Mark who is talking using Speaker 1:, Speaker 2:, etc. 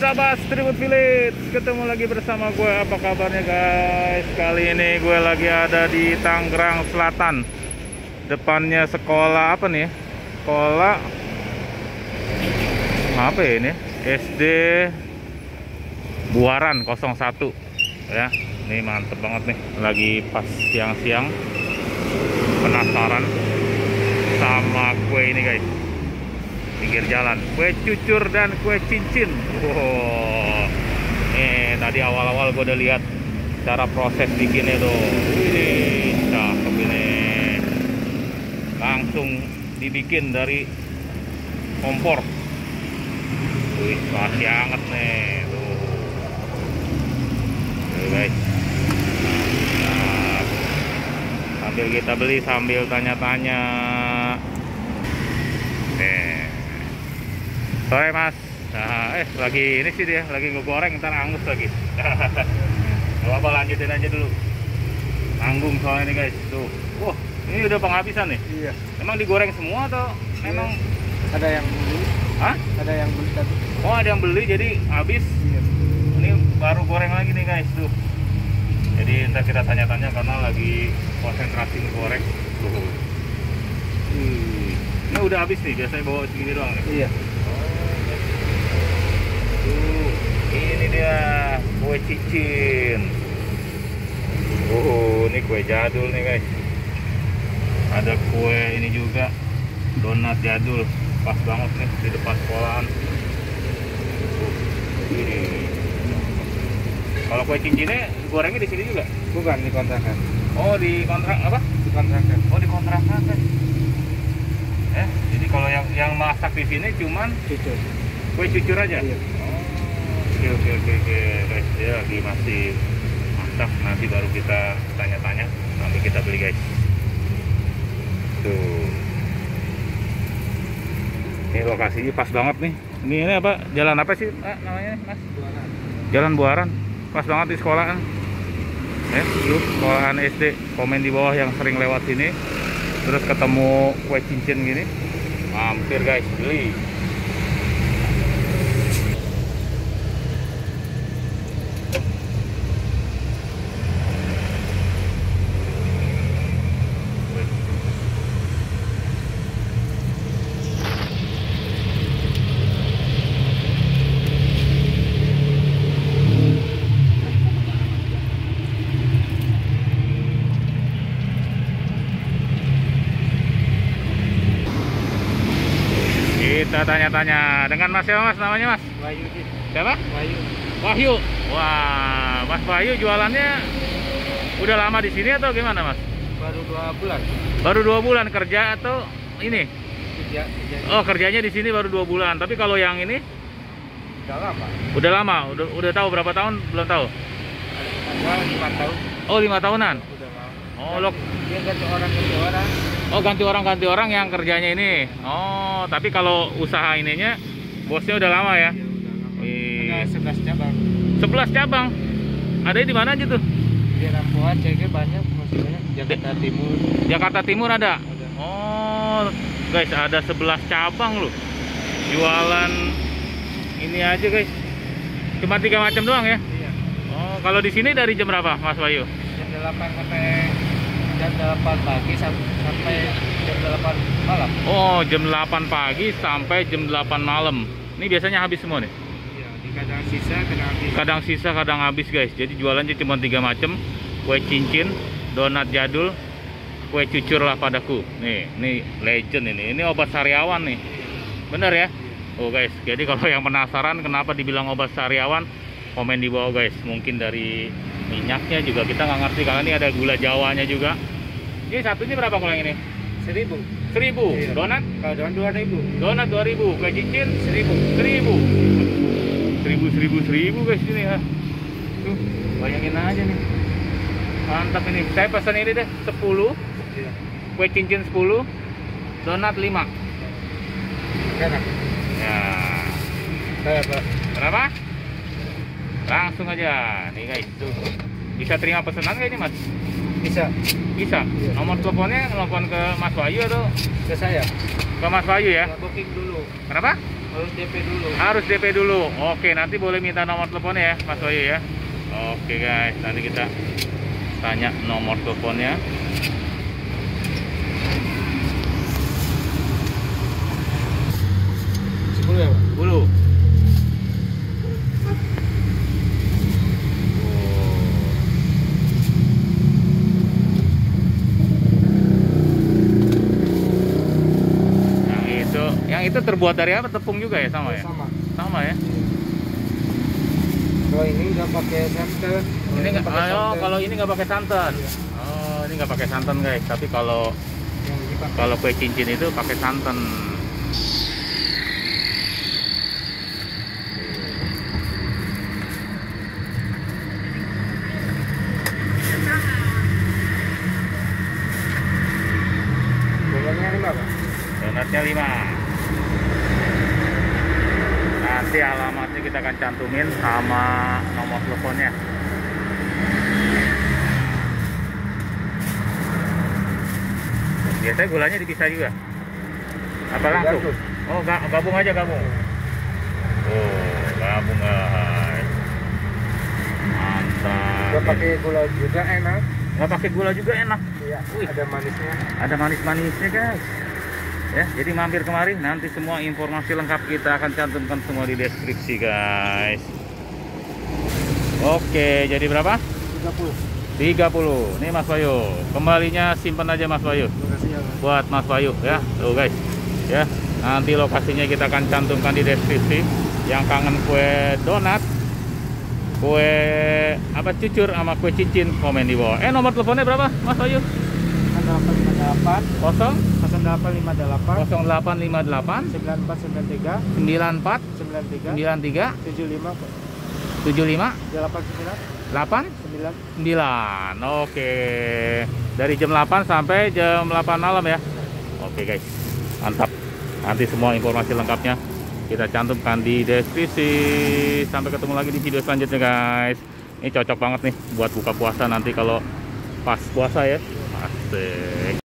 Speaker 1: sahabat Streetfood Village, ketemu lagi bersama gue. Apa kabarnya guys? Kali ini gue lagi ada di Tangerang Selatan. Depannya sekolah apa nih? Sekolah apa ya ini? SD Buaran 01 ya. Ini mantep banget nih, lagi pas siang-siang. Penasaran sama kue ini guys, pinggir jalan, kue cucur dan kue cincin. Wow, tadi awal-awal gue udah lihat cara proses bikinnya tuh. Ini cakep ini, langsung dibikin dari kompor. Wih, masih hangat nih tuh. Tuh guys, sambil kita beli sambil tanya-tanya. Sore mas, nah, lagi ini sih dia lagi ngegoreng, ntar angus lagi. Gak apa, lanjutin aja dulu. Nanggung soalnya nih guys, tuh. Wah, ini udah penghabisan nih. Iya. Emang digoreng semua atau memang
Speaker 2: ada yang beli?
Speaker 1: Hah?
Speaker 2: Ada yang beli tadi.
Speaker 1: Oh, ada yang beli jadi habis. Iya. Ini baru goreng lagi nih guys, tuh. Jadi ntar kita tanya-tanya karena lagi konsentrasi ngegoreng. Tuh. Ini udah habis nih, biasanya bawa segini doang nih. Iya. Ini dia kue cincin. Ini kue jadul nih guys. Ada kue ini juga, donat jadul, pas banget nih di depan sekolahan. Ini. Kalau kue cincinnya gorengnya di sini juga?
Speaker 2: Bukan, di kontrakan.
Speaker 1: Oh, di kontrak apa?
Speaker 2: Di kontrakan.
Speaker 1: Oh, di kontrakan kan. Jadi kalau yang masak di sini cuman
Speaker 2: Cucur.
Speaker 1: kue cucur aja.
Speaker 2: Iya.
Speaker 1: Oke guys, dia lagi masih masak, nanti baru kita tanya-tanya sampai kita beli guys. Tuh, ini lokasinya pas banget nih. Ini apa, jalan apa sih namanya mas?
Speaker 2: Buaran.
Speaker 1: Jalan Buaran, pas banget di sekolahan. Lu sekolahan SD, komen di bawah yang sering lewat sini, terus ketemu kue cincin gini, mampir guys, beli. Kita tanya-tanya dengan mas siapa mas, namanya mas?
Speaker 2: Wahyu.
Speaker 1: Siapa?
Speaker 2: Wahyu.
Speaker 1: Wahyu. Wah, mas Wahyu jualannya udah lama di sini atau gimana mas?
Speaker 2: Baru 2 bulan.
Speaker 1: Baru 2 bulan kerja atau ini?
Speaker 2: Kerja.
Speaker 1: Oh, kerjanya di sini baru 2 bulan. Tapi kalau yang ini?
Speaker 2: Udah lama.
Speaker 1: Udah lama. Udah tahu berapa tahun? Belum tahu.
Speaker 2: Ada 5 tahun.
Speaker 1: Oh, 5 tahunan.
Speaker 2: Udah lama.
Speaker 1: Oh, lo.
Speaker 2: Dia ganti orang.
Speaker 1: Oh, ganti orang yang kerjanya ini. Oh, tapi kalau usaha ininya bosnya udah lama ya?
Speaker 2: Iya, udah lama. Ada 11 cabang.
Speaker 1: 11 cabang. Ada di mana aja tuh?
Speaker 2: Di Rampuan, Ceger banyak, masih banyak. Jakarta Timur.
Speaker 1: Jakarta Timur ada.
Speaker 2: Ada.
Speaker 1: Oh, guys, ada 11 cabang loh. Jualan ini aja, guys. Cuma 3 macam doang ya?
Speaker 2: Iya.
Speaker 1: Oh, kalau di sini dari jam berapa, Mas Wahyu?
Speaker 2: Jam 8 sampai jam 8 pagi sampai jam 8 malam.
Speaker 1: Oh, jam 8 pagi sampai jam 8 malam. Ini biasanya habis semua nih?
Speaker 2: Iya, di kadang sisa, kadang habis.
Speaker 1: Kadang sisa, kadang habis guys. Jadi jualannya cuma 3 macam. Kue cincin, donat jadul, kue cucur lah padaku. Nih legend ini. Ini obat sariawan nih. Bener ya? Oh guys, jadi kalau yang penasaran kenapa dibilang obat sariawan, komen di bawah guys. Mungkin dari minyaknya juga kita nggak ngerti, karena ini ada gula jawanya juga. Ini satunya berapa kalau yang ini?
Speaker 2: 1.000.
Speaker 1: 1.000.
Speaker 2: Iya.
Speaker 1: Donat?
Speaker 2: Kalau donat 2.000.
Speaker 1: Donat 2.000. Kue cincin
Speaker 2: 1.000.
Speaker 1: 1.000 guys ini ya. Tuh, bayangin aja nih. Mantap ini. Saya pesan ini deh 10.
Speaker 2: Iya.
Speaker 1: Kue cincin 10. Donat 5.
Speaker 2: Enak.
Speaker 1: Ya.
Speaker 2: Berapa?
Speaker 1: Berapa? Langsung aja. Nih guys, tuh. Bisa terima pesanan nggak ini mas?
Speaker 2: Bisa.
Speaker 1: Bisa.
Speaker 2: Iya.
Speaker 1: Nomor teleponnya telepon ke Mas Wahyu atau
Speaker 2: Ke saya.
Speaker 1: ke Mas Wahyu ya?
Speaker 2: Booking dulu.
Speaker 1: Kenapa?
Speaker 2: Harus DP dulu.
Speaker 1: Harus DP dulu. Oke, nanti boleh minta nomor teleponnya ya, Mas Wahyu ya. Oke guys, nanti kita tanya nomor teleponnya.
Speaker 2: Sepuluh ya, Pak?
Speaker 1: 10. Yang itu terbuat dari apa? Tepung juga ya, sama ya?
Speaker 2: Sama.
Speaker 1: Sama ya.
Speaker 2: Kalau ini nggak pakai santan.
Speaker 1: Ini nggak, kalau ini nggak pakai santan.
Speaker 2: Iya.
Speaker 1: Oh, ini nggak pakai santan guys. Tapi kalau
Speaker 2: Yang dipakai.
Speaker 1: kalau kue cincin itu pakai santan.
Speaker 2: Donatnya 5, Pak?
Speaker 1: Donatnya 5. Nanti alamatnya kita akan cantumin sama nomor teleponnya. Biasanya gulanya dipisah juga. Apa langsung?
Speaker 2: Gabung.
Speaker 1: Oh, gabung aja gabung. Oh, gabung guys. Mantap.
Speaker 2: Nggak pakai gula juga enak.
Speaker 1: Nggak pakai gula juga enak.
Speaker 2: Iya.
Speaker 1: Wih.
Speaker 2: Ada manisnya.
Speaker 1: Ada manis-manisnya guys. Ya, jadi mampir kemari, nanti semua informasi lengkap kita akan cantumkan semua di deskripsi guys. Oke, jadi berapa?
Speaker 2: 30.
Speaker 1: 30. Nih Mas Wahyu, kembalinya simpan aja Mas Wahyu.
Speaker 2: Terima kasih ya, Pak.
Speaker 1: Buat Mas Wahyu ya, tuh guys. Ya, nanti lokasinya kita akan cantumkan di deskripsi. Yang kangen kue donat, kue apa cucur sama kue cincin, komen di bawah. Nomor teleponnya berapa Mas Wahyu?
Speaker 2: 0858
Speaker 1: 0
Speaker 2: 0858
Speaker 1: 0858
Speaker 2: 9493
Speaker 1: 94
Speaker 2: 93
Speaker 1: 93
Speaker 2: 75
Speaker 1: 75
Speaker 2: 89
Speaker 1: 8
Speaker 2: 9.
Speaker 1: 9. Oke. Dari jam 8 sampai jam 8 malam ya. Oke guys. Mantap. Nanti semua informasi lengkapnya kita cantumkan di deskripsi. Sampai ketemu lagi di video selanjutnya guys. Ini cocok banget nih buat buka puasa nanti kalau pas puasa ya. Asik.